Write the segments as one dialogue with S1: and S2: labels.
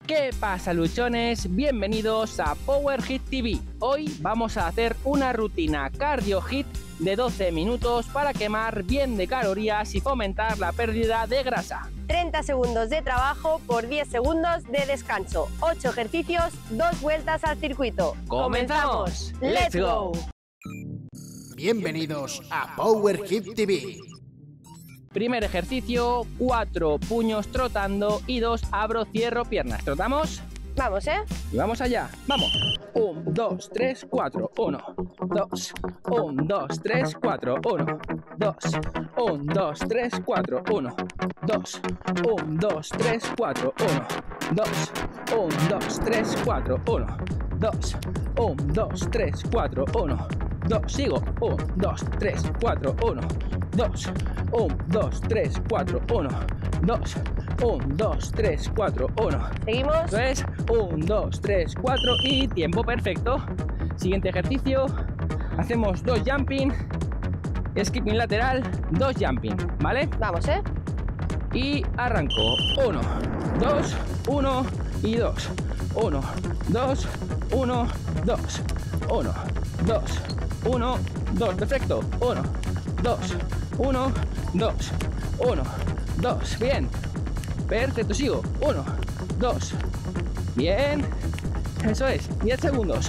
S1: ¿Qué pasa, luchones? Bienvenidos a Power Hit TV. Hoy vamos a hacer una rutina cardio hit de 12 minutos para quemar bien de calorías y fomentar la pérdida de grasa.
S2: 30 segundos de trabajo por 10 segundos de descanso. 8 ejercicios, 2 vueltas al circuito.
S1: ¡Comenzamos!
S2: ¡Let's go!
S3: Bienvenidos a Power Hit TV.
S1: Primer ejercicio, 4 puños trotando y 2 abro, cierro piernas. ¿Trotamos?
S2: Vamos,
S1: Y vamos allá. Vamos. 1, 2, 3, 4. 1, 2. 1, 2, 3, 4. 1, 2. 1, 2, 3, 4. 1, 2. 1, 2, 3, 4. 1, 2. 1, 2, 3, 4. 1, 2. 1, 2, 3, 4. 1, 2. Sigo. 1, 2, 3, 4. 1, 2. 1, 2, 3, 4. 1, 2. 1, 2, 3, 4, 1.
S2: Seguimos.
S1: Eso es. 1, 2, 3, 4 y tiempo perfecto. Siguiente ejercicio. Hacemos 2 jumping, skipping lateral, 2 jumping, ¿vale?
S2: Vamos,
S1: Y arranco. 1, 2, 1 y 2. 1, 2, 1, 2. 1, 2, 1, 2. Perfecto. 1, 2, 1, 2. 1, 2. Bien. Perfecto, sigo. 1, 2. Bien. Eso es. 10 segundos.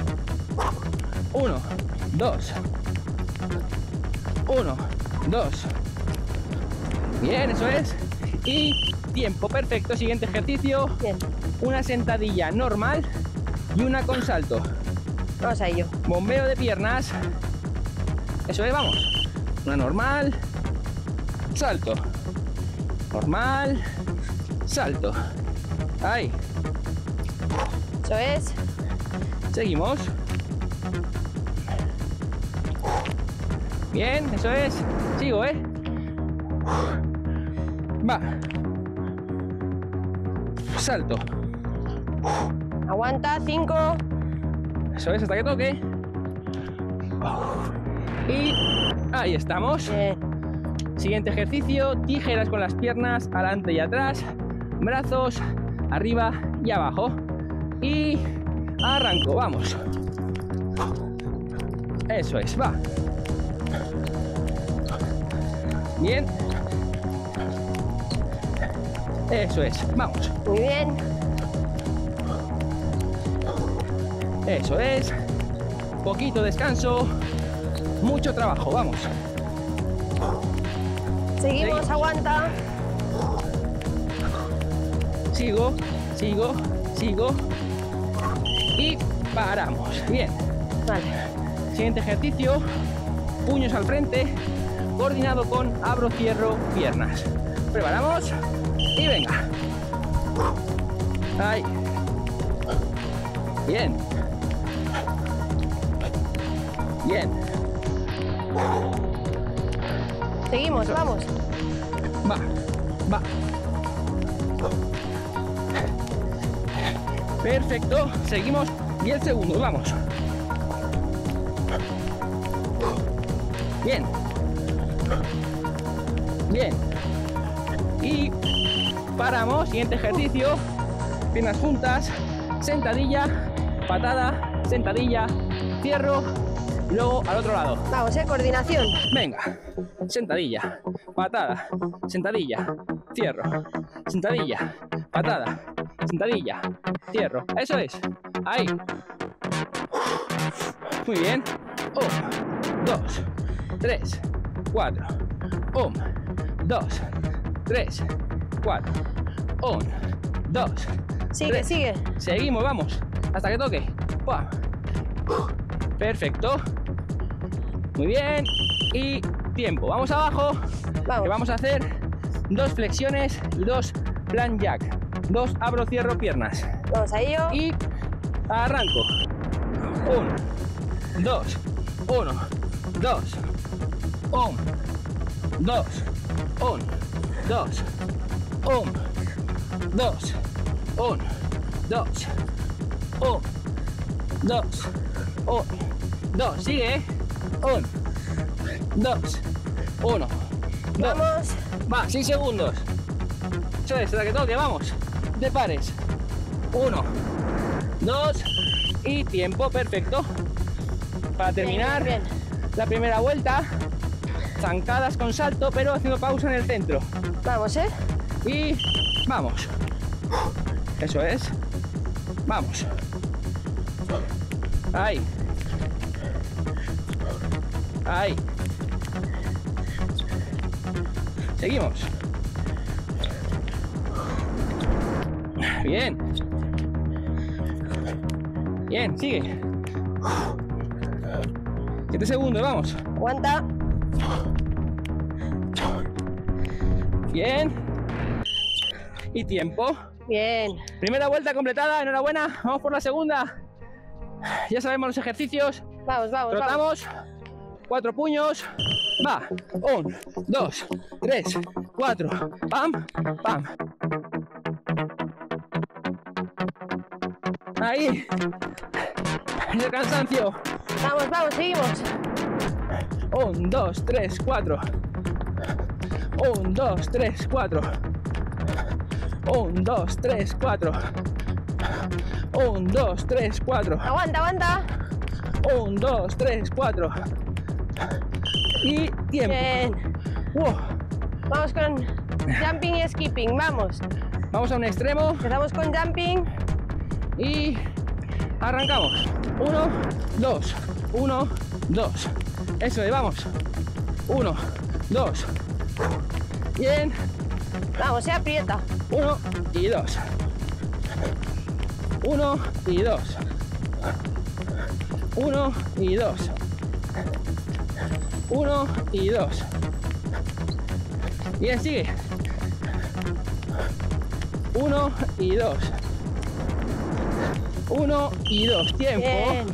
S1: 1, 2. 1, 2. Bien, eso es. Y tiempo perfecto. Siguiente ejercicio.
S2: Bien.
S1: Una sentadilla normal y una con salto.
S2: Vamos a ello.
S1: Bombeo de piernas. Eso es, vamos. Una normal. Salto. Normal. Salto. Ahí.
S2: Eso es.
S1: Seguimos. Bien, eso es. Sigo, Va. Salto.
S2: Aguanta. 5.
S1: Eso es, hasta que toque. Y ahí estamos.
S2: Bien.
S1: Siguiente ejercicio, tijeras con las piernas adelante y atrás, brazos arriba y abajo. Y arranco, vamos. Eso es, va. Bien. Eso es, vamos.
S2: Muy bien.
S1: Eso es. Poquito descanso. Mucho trabajo, vamos.
S2: Seguimos, aguanta.
S1: Sigo, sigo, sigo. Y paramos. Bien.
S2: Vale.
S1: Siguiente ejercicio. Puños al frente. Coordinado con abro, cierro, piernas. Preparamos. Y venga. Ahí. Bien. Bien.
S2: Seguimos, vamos.
S1: Va, va. Perfecto. Seguimos 10 segundos, vamos. Bien. Bien. Y paramos. Siguiente ejercicio. Piernas juntas. Sentadilla. Patada. Sentadilla. Cierro. Y luego al otro lado.
S2: Vamos, coordinación.
S1: Venga, sentadilla, patada, sentadilla, cierro, sentadilla, patada, sentadilla, cierro. Eso es, ahí. Muy bien. 1, 2, 3, 4. 1, 2, 3, 4. 1, 2.
S2: Sigue,
S1: 3.
S2: sigue.
S1: Seguimos, vamos, hasta que toque. ¡Pum! Perfecto. Muy bien. Y tiempo. Vamos abajo.
S2: Vamos.
S1: Que vamos a hacer 2 flexiones y 2 plan jack. 2 abro, cierro piernas.
S2: Vamos a ello.
S1: Y arranco. 1, 2, 1, 2, 1, 2, 1, 2, 1, 2, 1, 2, 1, 2, 1, 2. Sigue, 1, 2, 1, 2.
S2: Vamos.
S1: Va, 6 segundos. Eso es, hasta que toque, vamos. De pares. 1, 2 y tiempo. Perfecto. Para terminar
S2: Bien, bien.
S1: la primera vuelta, zancadas con salto, pero haciendo pausa en el centro.
S2: Vamos, ¿eh?
S1: Y vamos. Eso es. Vamos. Ahí. Ahí. Seguimos. Bien. Bien, sigue. 7 segundos, vamos.
S2: Aguanta.
S1: Bien. Y tiempo.
S2: Bien.
S1: Primera vuelta completada, enhorabuena. Vamos por la segunda. Ya sabemos los ejercicios.
S2: Vamos, vamos, vamos.
S1: Trotamos. 4 puños. Va. 1, 2, 3, 4. Pam, pam. Ahí. El cansancio.
S2: Vamos, vamos, seguimos.
S1: 1, 2, 3, 4. 1, 2, 3, 4. 1, 2, 3, 4. 1, 2, 3, 4.
S2: Aguanta, aguanta.
S1: 1, 2, 3, 4. Y tiempo.
S2: Bien.
S1: Wow.
S2: Vamos con jumping y skipping. Vamos.
S1: Vamos a un extremo
S2: Empezamos con jumping.
S1: y arrancamos. 1, 2, 1, 2. Eso es, vamos. 1, 2. Bien.
S2: Vamos, se aprieta.
S1: 1 y 2. 1 y 2. 1 y 2. 1 y 2. Bien, sigue. 1 y 2. 1 y 2. Tiempo.
S2: Bien.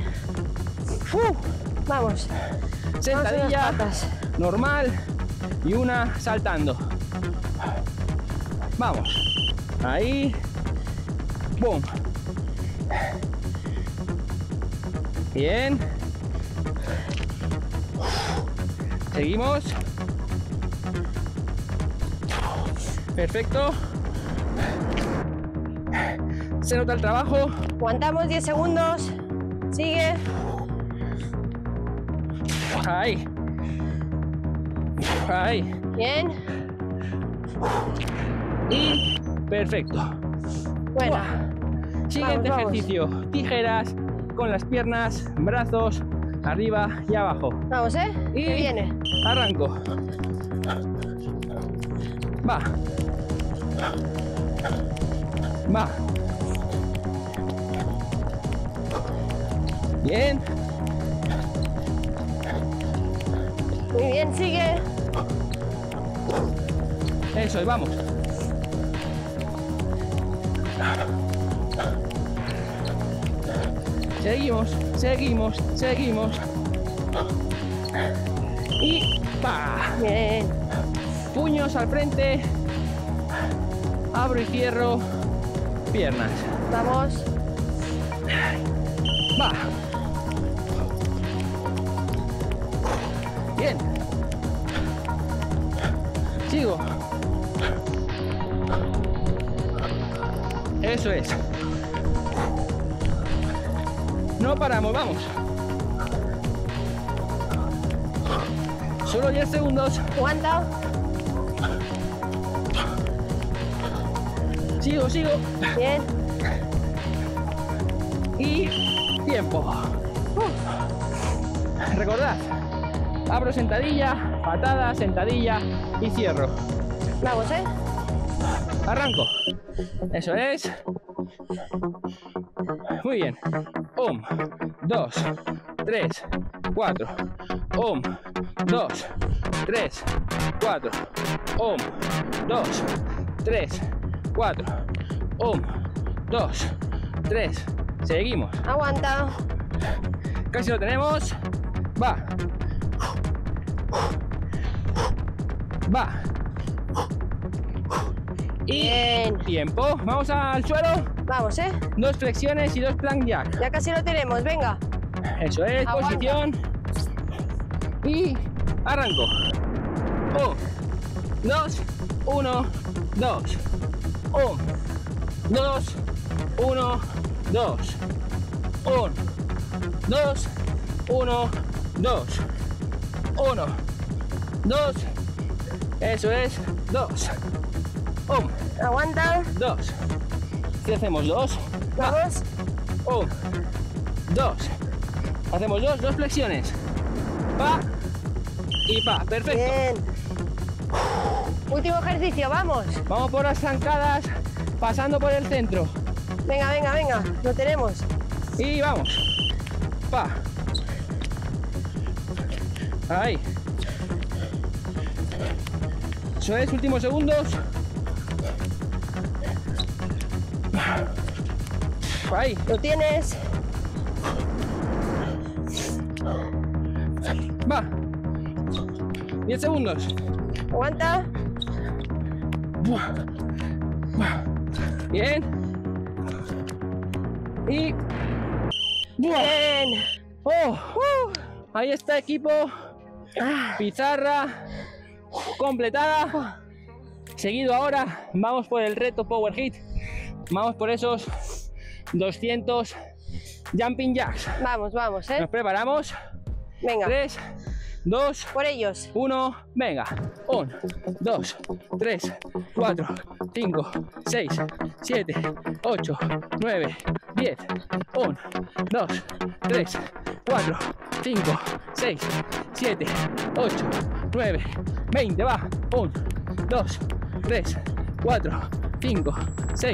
S2: Vamos.
S1: Sentadilla
S2: Vamos a las patas.
S1: normal y una saltando. Vamos. Ahí. Boom. Bien. Seguimos. Perfecto. Se nota el trabajo.
S2: Aguantamos 10 segundos. Sigue.
S1: Ahí. Ahí.
S2: Bien.
S1: Y perfecto.
S2: Buena.
S1: Siguiente
S2: Vamos, vamos.
S1: ejercicio. Tijeras con las piernas, brazos, arriba y abajo.
S2: Vamos, ¿eh?
S1: Y
S2: Que viene.
S1: arranco. Va. Va. Bien.
S2: Muy bien, sigue.
S1: Eso es, vamos. Seguimos, seguimos, seguimos. Y pa.
S2: Bien.
S1: Puños al frente. Abro y cierro piernas.
S2: Vamos.
S1: Va. Bien. Sigo. Eso es. No paramos, vamos. Solo 10 segundos.
S2: Aguanta.
S1: Sigo, sigo.
S2: Bien.
S1: Y tiempo. Recordad. Abro sentadilla, patada, sentadilla y cierro.
S2: Vamos, ¿eh?
S1: Arranco. Eso es. Muy bien. 1, 2, 3, 4. 1, 2, 3, 4. 1, 2, 3, 4. 1, 2, 3. Seguimos.
S2: Aguanta.
S1: Casi lo tenemos. Va. Va. Y
S2: Bien.
S1: tiempo. Vamos al suelo.
S2: Vamos, ¿eh?
S1: 2 flexiones y 2 plank jack.
S2: Ya casi lo tenemos. Venga.
S1: Eso es,
S2: Aguanta.
S1: posición. Y arranco. 1, 2, 1, 2. 1, 2, 1, 1, 2. 1, 2, 1, 2. 1, 2. Eso es. 2. 1.
S2: Aguanta.
S1: 2. Si hacemos 2.
S2: Vamos.
S1: 1, 2. Hacemos 2 flexiones. Pa y pa. Perfecto.
S2: Bien. Último ejercicio, vamos.
S1: Vamos por las zancadas, pasando por el centro.
S2: Venga, venga, venga. Lo tenemos.
S1: Y vamos. Pa. Ahí. Eso es, últimos segundos. Ahí.
S2: Lo tienes.
S1: Va. 10 segundos.
S2: Aguanta.
S1: Bien. Y...
S2: Bien.
S1: ¡Oh! Ahí está, equipo. Pizarra completada. Seguido ahora, vamos por el reto Power Hit. Vamos por esos 200 Jumping Jacks.
S2: Vamos, vamos,
S1: Nos preparamos.
S2: Venga.
S1: 3, 2,
S2: Por ellos.
S1: 1, venga. 1, 2, 3, 4, 5, 6, 7, 8, 9, 10. 1, 2, 3, 4, 5, 6, 7, 8, 9, 20. Va. 1, 2, 3, 4, 5, 6,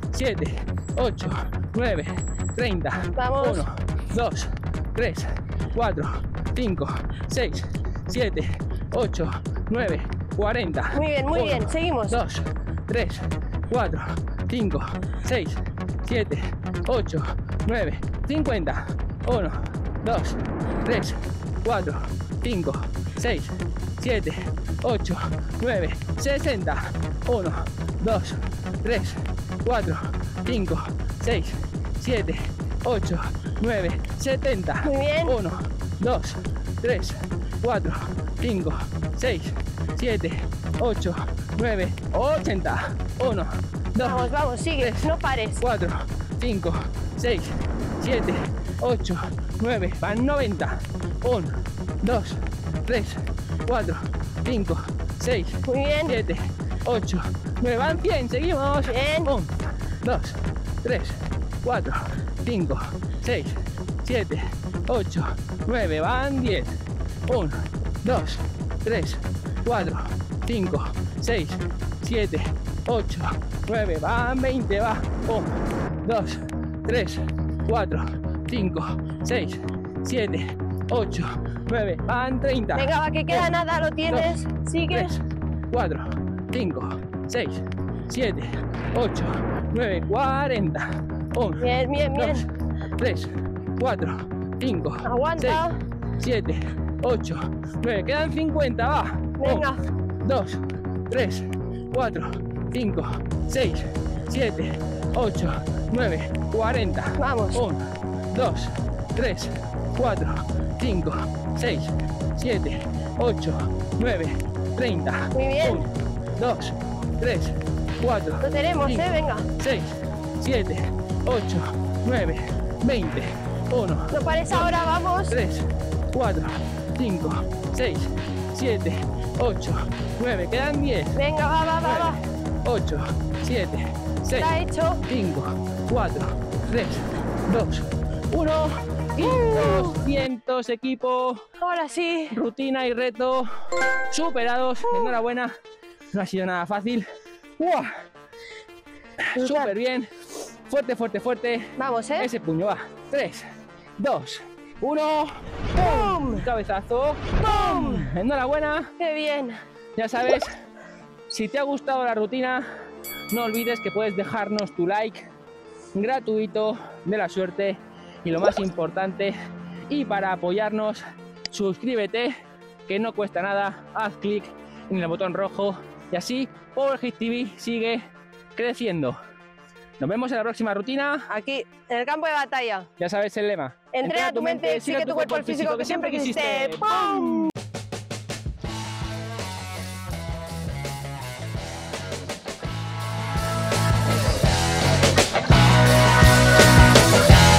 S1: 7, 8, 9, 30.
S2: Vamos.
S1: 1, 2, 3, 4, 5, 6, 7, 8, 9, 40.
S2: Muy bien, muy bien. Seguimos.
S1: 2, 3, 4, 5, 6, 7, 8, 9, 50. 1, 2, 3, 4, 5, 6, 7, 8, 9, 60. 1, 2, 3, 4, 5, 6, 7, 8, 9, 70.
S2: Muy bien.
S1: 1, 2, 3, 4, 5, 6, 7, 8, 9, 80. 1, 2,
S2: Vamos, vamos, sigue.
S1: 3,
S2: No pares.
S1: 4, 5, 6, 7, 8, 9, van 90. 1, 2, 3, 4, 5, 6,
S2: Muy bien.
S1: 7, 8, 9, van 100. Seguimos.
S2: Bien.
S1: 1, 2, 3, 4, 5, 6, 7, 8, 9, van 10. 1, 2, 3, 4, 5, 6, 7, 8, 9, van 20. Va. 1, 2, 3, 4, 5, 6, 7, 8, 9, van 30.
S2: Venga, va, que queda
S1: 1,
S2: nada. Lo tienes.
S1: 2,
S2: Sigue.
S1: 3, 4, 5, 6, 7, 8, 9, 40. 1,
S2: Bien, bien,
S1: 2,
S2: bien.
S1: 3, 4, 5,
S2: Aguanta.
S1: 6, 7, 8, 9. Quedan 50, va.
S2: Venga.
S1: 2, 3, 4, 5, 6, 7, 8, 9, 40.
S2: Vamos.
S1: 1, 2, 3, 4, 5, 6, 7, 8, 9, 30.
S2: Muy bien.
S1: 1, 2, 3, 4.
S2: Lo tenemos,
S1: 5,
S2: venga.
S1: 6, 7, 8, 9, 20. 1,
S2: No pares ahora, vamos.
S1: 3, 4, 5, 6, 7, 8, 9. Quedan 10.
S2: Venga, va, va, va, va.
S1: 8, 7, 6,
S2: Está hecho.
S1: 5, 4, 3, 2, 1. Y 200, equipo.
S2: Ahora sí.
S1: Rutina y reto superados. Enhorabuena. No ha sido nada fácil. ¡Uah! Súper bien. Fuerte, fuerte, fuerte.
S2: Vamos, ¿eh?
S1: Ese puño va. 3, 2, 1.
S2: ¡Pum!
S1: Cabezazo.
S2: ¡Pum!
S1: Enhorabuena.
S2: ¡Qué bien!
S1: Ya sabes, si te ha gustado la rutina, no olvides que puedes dejarnos tu like gratuito de la suerte. Y lo más importante, y para apoyarnos, suscríbete, que no cuesta nada. Haz clic en el botón rojo y así Power Hit TV sigue creciendo. Nos vemos en la próxima rutina.
S2: Aquí, en el campo de batalla.
S1: Ya sabes el lema.
S2: Entrena tu mente, sigue tu cuerpo, el físico que siempre quisiste. ¡Pum!